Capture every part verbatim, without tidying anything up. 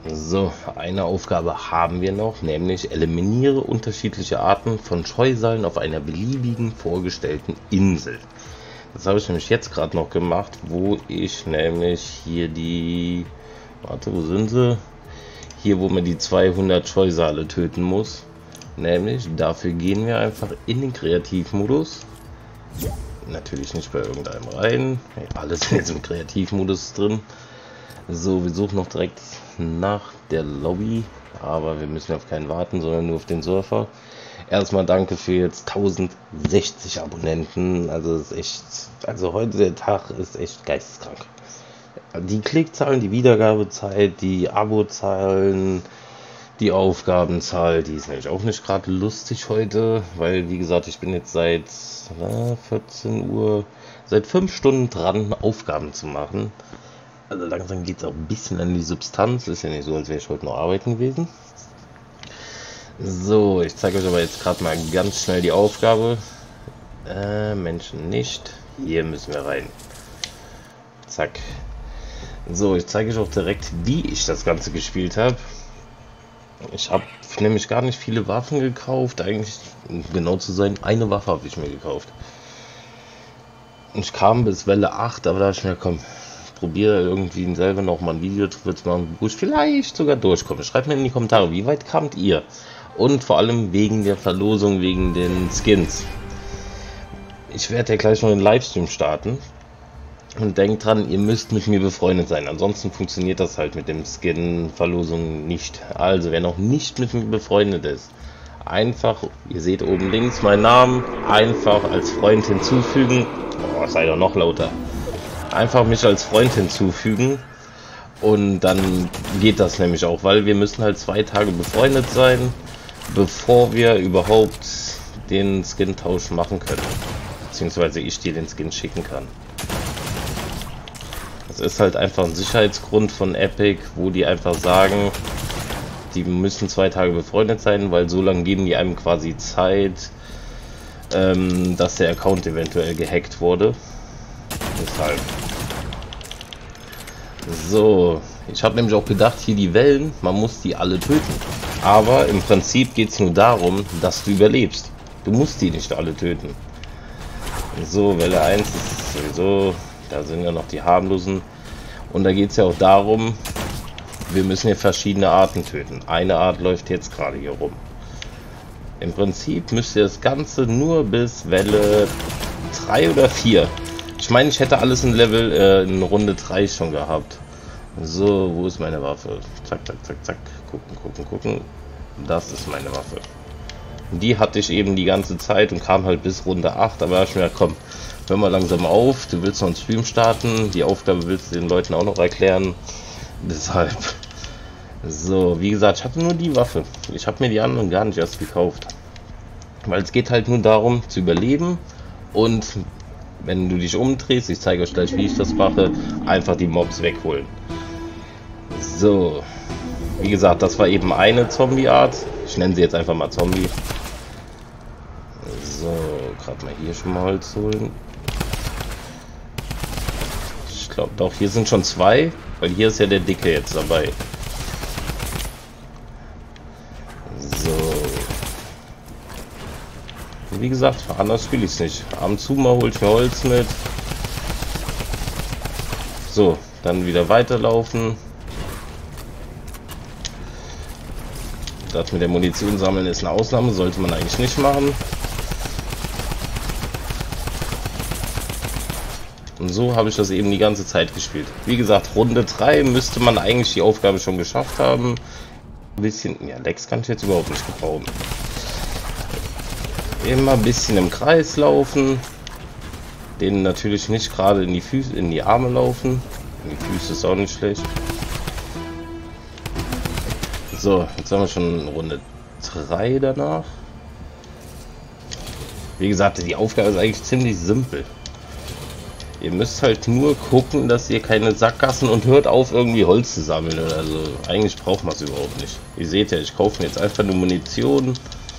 So, eine Aufgabe haben wir noch, nämlich eliminiere unterschiedliche Arten von Scheusalen auf einer beliebigen vorgestellten Insel. Das habe ich nämlich jetzt gerade noch gemacht, wo ich nämlich hier die... Warte, wo sind sie? Hier, wo man die zweihundert Scheusale töten muss. Nämlich, dafür gehen wir einfach in den Kreativmodus. Natürlich nicht bei irgendeinem rein. Alles ist jetzt im Kreativmodus drin. So, wir suchen noch direkt nach der Lobby, aber wir müssen auf keinen warten, sondern nur auf den Surfer. Erstmal danke für jetzt tausendsechzig Abonnenten. Also ist echt, also heute der Tag ist echt geisteskrank. Die Klickzahlen, die Wiedergabezeit, die Abozahlen, die Aufgabenzahl, die ist nämlich auch nicht gerade lustig heute, weil wie gesagt, ich bin jetzt seit na, vierzehn Uhr, seit fünf Stunden dran, Aufgaben zu machen. Also langsam geht es auch ein bisschen an die Substanz. Ist ja nicht so, als wäre ich heute noch arbeiten gewesen. So, ich zeige euch aber jetzt gerade mal ganz schnell die Aufgabe. Äh, Menschen nicht. Hier müssen wir rein. Zack. So, ich zeige euch auch direkt, wie ich das Ganze gespielt habe. Ich habe nämlich gar nicht viele Waffen gekauft. Eigentlich, um genau zu sein, eine Waffe habe ich mir gekauft. Ich kam bis Welle acht, aber da habe ich mir komm, probiere irgendwie selber noch mal ein Video zu machen, wo ich vielleicht sogar durchkomme. Schreibt mir in die Kommentare, wie weit kamt ihr? Und vor allem wegen der Verlosung, wegen den Skins. Ich werde ja gleich noch einen Livestream starten. Und denkt dran, ihr müsst mit mir befreundet sein. Ansonsten funktioniert das halt mit dem Skin-Verlosung nicht. Also, wer noch nicht mit mir befreundet ist, einfach, ihr seht oben links meinen Namen, einfach als Freund hinzufügen. Oh, sei doch noch lauter. Einfach mich als Freund hinzufügen und dann geht das nämlich auch, weil wir müssen halt zwei Tage befreundet sein, bevor wir überhaupt den Skin-Tausch machen können, beziehungsweise ich dir den Skin schicken kann. Das ist halt einfach ein Sicherheitsgrund von Epic, wo die einfach sagen, die müssen zwei Tage befreundet sein, weil so lange geben die einem quasi Zeit, ähm, dass der Account eventuell gehackt wurde. Deshalb. So, ich habe nämlich auch gedacht, hier die Wellen, man muss die alle töten. Aber im Prinzip geht es nur darum, dass du überlebst. Du musst die nicht alle töten. So, Welle eins ist sowieso, da sind ja noch die harmlosen. Und da geht es ja auch darum, wir müssen hier verschiedene Arten töten. Eine Art läuft jetzt gerade hier rum. Im Prinzip müsst ihr das Ganze nur bis Welle drei oder vier. Ich meine, ich hätte alles in Level, äh, in Runde drei schon gehabt. So, wo ist meine Waffe? Zack, zack, zack, zack. Gucken, gucken, gucken. Das ist meine Waffe. Die hatte ich eben die ganze Zeit und kam halt bis Runde acht. Aber ich mir komm, hör mal langsam auf. Du willst noch einen Stream starten. Die Aufgabe willst du den Leuten auch noch erklären. Deshalb. So, wie gesagt, ich hatte nur die Waffe. Ich habe mir die anderen gar nicht erst gekauft. Weil es geht halt nur darum, zu überleben und... Wenn du dich umdrehst, ich zeige euch gleich, wie ich das mache, einfach die Mobs wegholen. So, wie gesagt, das war eben eine Zombie-Art. Ich nenne sie jetzt einfach mal Zombie. So, gerade mal hier schon mal Holz holen. Ich glaube doch, hier sind schon zwei, weil hier ist ja der Dicke jetzt dabei. Wie gesagt, anders spiele ich es nicht. Ab und zu mal hole ich mir Holz mit. So, dann wieder weiterlaufen. Das mit der Munition sammeln ist eine Ausnahme, sollte man eigentlich nicht machen. Und so habe ich das eben die ganze Zeit gespielt. Wie gesagt, Runde drei müsste man eigentlich die Aufgabe schon geschafft haben. Ein bisschen, ja, Lex kann ich jetzt überhaupt nicht gebrauchen. Immer ein bisschen im Kreis laufen, denen natürlich nicht gerade in die Füße, in die Arme laufen. In die Füße ist auch nicht schlecht. So, jetzt haben wir schon Runde drei danach. Wie gesagt, die Aufgabe ist eigentlich ziemlich simpel. Ihr müsst halt nur gucken, dass ihr keine Sackgassen und hört auf, irgendwie Holz zu sammeln oder so. Eigentlich braucht man es überhaupt nicht. Ihr seht ja, ich kaufe mir jetzt einfach nur Munition.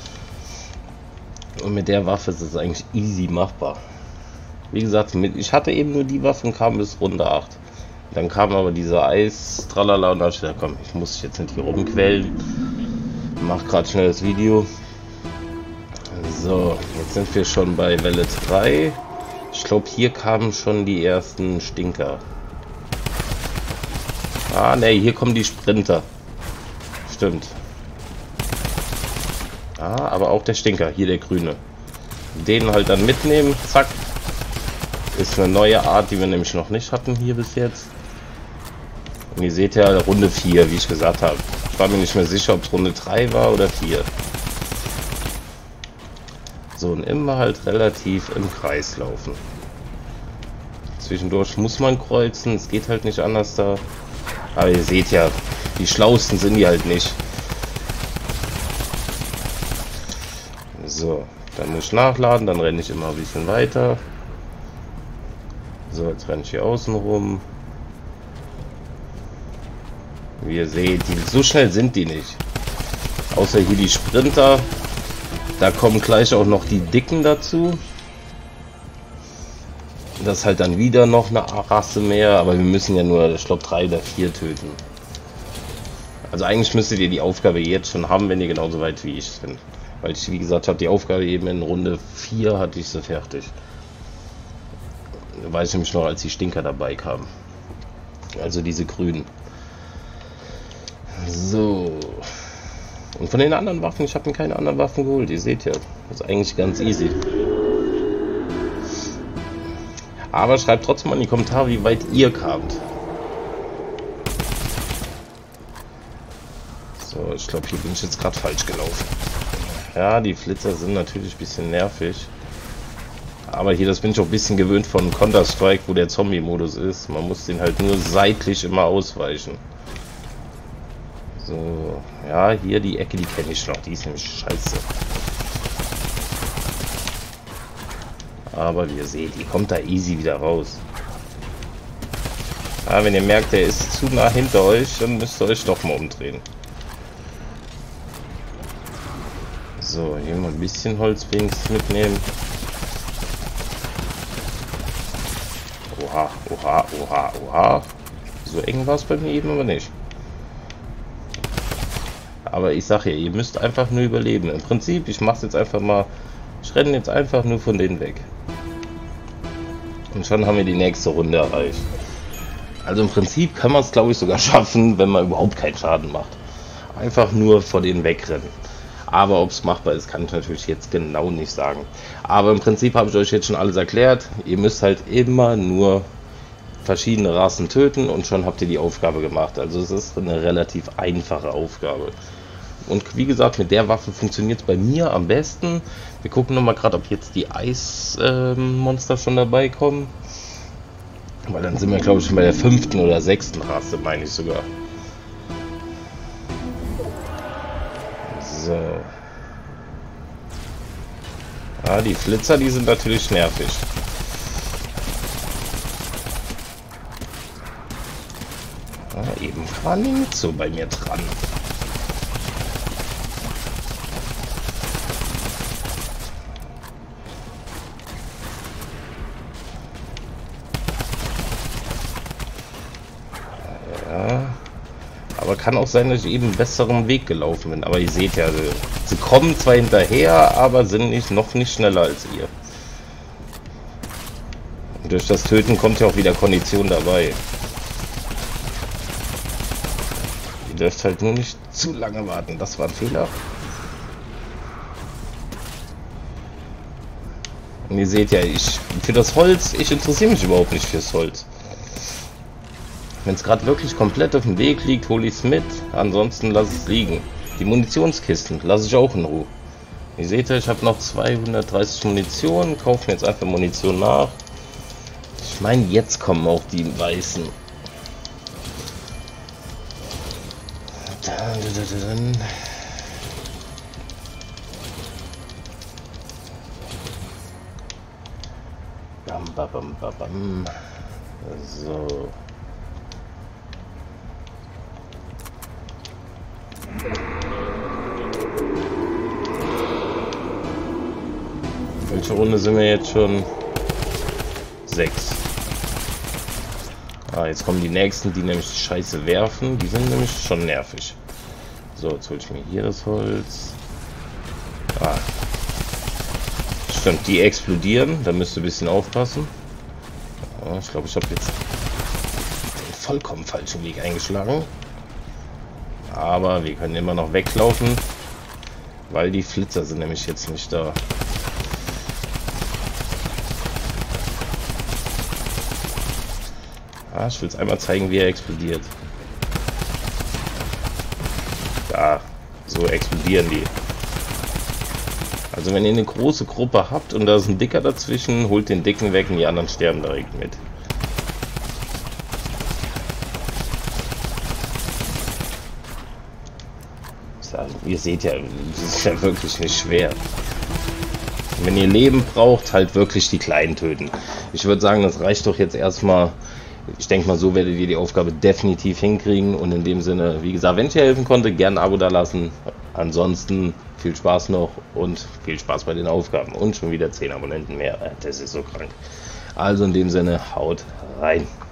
Und mit der Waffe ist es eigentlich easy machbar. Wie gesagt, mit, ich hatte eben nur die Waffe und kam bis Runde acht. Dann kam aber dieser Eis, tralala, und da hab ich gedacht, komm, ich muss mich jetzt nicht hier rumquälen. Mach gerade schnell das Video. So, jetzt sind wir schon bei Welle drei. Ich glaube, hier kamen schon die ersten Stinker. Ah, ne, hier kommen die Sprinter. Stimmt. Ah, aber auch der Stinker, hier der grüne. Den halt dann mitnehmen, zack. Ist eine neue Art, die wir nämlich noch nicht hatten hier bis jetzt. Und ihr seht ja Runde vier, wie ich gesagt habe. Ich war mir nicht mehr sicher, ob es Runde drei war oder vier. So, und immer halt relativ im Kreis laufen. Zwischendurch muss man kreuzen, es geht halt nicht anders da. Aber ihr seht ja, die Schlausten sind die halt nicht. So, dann muss ich nachladen, dann renne ich immer ein bisschen weiter. So, jetzt renne ich hier außen rum. Wie ihr seht, die, so schnell sind die nicht. Außer hier die Sprinter. Da kommen gleich auch noch die Dicken dazu. Das ist halt dann wieder noch eine Rasse mehr, aber wir müssen ja nur, ich glaube, drei oder vier töten. Also eigentlich müsstet ihr die Aufgabe jetzt schon haben, wenn ihr genauso weit wie ich bin. Weil ich, wie gesagt, habe die Aufgabe eben in Runde vier hatte ich sie fertig. Da weiß ich nämlich noch, als die Stinker dabei kamen. Also diese grünen. So. Und von den anderen Waffen, ich habe mir keine anderen Waffen geholt. Ihr seht ja, das ist eigentlich ganz easy. Aber schreibt trotzdem mal in die Kommentare, wie weit ihr kamt. So, ich glaube, hier bin ich jetzt gerade falsch gelaufen. Ja, die Flitzer sind natürlich ein bisschen nervig. Aber hier, das bin ich auch ein bisschen gewöhnt von Counter-Strike, wo der Zombie-Modus ist. Man muss den halt nur seitlich immer ausweichen. So, ja, hier die Ecke, die kenne ich noch. Die ist nämlich scheiße. Aber wie ihr seht, die kommt da easy wieder raus. Ja, wenn ihr merkt, der ist zu nah hinter euch, dann müsst ihr euch doch mal umdrehen. So, hier mal ein bisschen Holz wenigstens mitnehmen. Oha, oha, oha, oha. So eng war es bei mir eben aber nicht. Aber ich sage ja, ihr müsst einfach nur überleben. Im Prinzip, ich mache es jetzt einfach mal. Ich renne jetzt einfach nur von denen weg. Und schon haben wir die nächste Runde erreicht. Also im Prinzip kann man es, glaube ich, sogar schaffen, wenn man überhaupt keinen Schaden macht. Einfach nur vor denen wegrennen. Aber ob es machbar ist, kann ich natürlich jetzt genau nicht sagen. Aber im Prinzip habe ich euch jetzt schon alles erklärt. Ihr müsst halt immer nur verschiedene Rassen töten und schon habt ihr die Aufgabe gemacht. Also es ist eine relativ einfache Aufgabe. Und wie gesagt, mit der Waffe funktioniert es bei mir am besten. Wir gucken nochmal gerade, ob jetzt die Eismonster äh, schon dabei kommen. Weil dann sind wir, glaube ich, schon bei der fünften oder sechsten Rasse, meine ich sogar. So. Ja, die Flitzer, die sind natürlich nervig. Ja, eben waren die nicht so bei mir dran. Ja. Aber kann auch sein, dass ich eben einen besseren Weg gelaufen bin. Aber ihr seht ja, sie kommen zwar hinterher, aber sind nicht, noch nicht schneller als ihr. Und durch das Töten kommt ja auch wieder Kondition dabei. Ihr dürft halt nur nicht zu lange warten. Das war ein Fehler. Und ihr seht ja, ich für das Holz, ich interessiere mich überhaupt nicht fürs Holz. Wenn es gerade wirklich komplett auf dem Weg liegt, hole ich es mit. Ansonsten lasse ich es liegen. Die Munitionskisten lasse ich auch in Ruhe. Ihr seht ja, ich habe noch zweihundertdreißig Munition. Kaufe mir jetzt einfach Munition nach. Ich meine, jetzt kommen auch die weißen. Bam, bam, bam, bam, bam. So. Welche Runde sind wir jetzt schon? Sechs. Ah, jetzt kommen die nächsten, die nämlich die Scheiße werfen. Die sind nämlich schon nervig. So, jetzt hole ich mir hier das Holz. Ah. Stimmt, die explodieren. Da müsst ihr ein bisschen aufpassen. Ja, ich glaube, ich habe jetzt den vollkommen falschen Weg eingeschlagen. Aber wir können immer noch weglaufen, weil die Flitzer sind nämlich jetzt nicht da. Ah, ich will es einmal zeigen, wie er explodiert. Da, so explodieren die. Also wenn ihr eine große Gruppe habt und da ist ein Dicker dazwischen, holt den Dicken weg und die anderen sterben direkt mit. Ihr seht ja, das ist ja wirklich nicht schwer. Wenn ihr Leben braucht, halt wirklich die Kleinen töten. Ich würde sagen, das reicht doch jetzt erstmal. Ich denke mal, so werdet ihr die Aufgabe definitiv hinkriegen. Und in dem Sinne, wie gesagt, wenn ich dir helfen konnte, gerne ein Abo da lassen. Ansonsten viel Spaß noch und viel Spaß bei den Aufgaben. Und schon wieder zehn Abonnenten mehr. Das ist so krank. Also in dem Sinne, haut rein.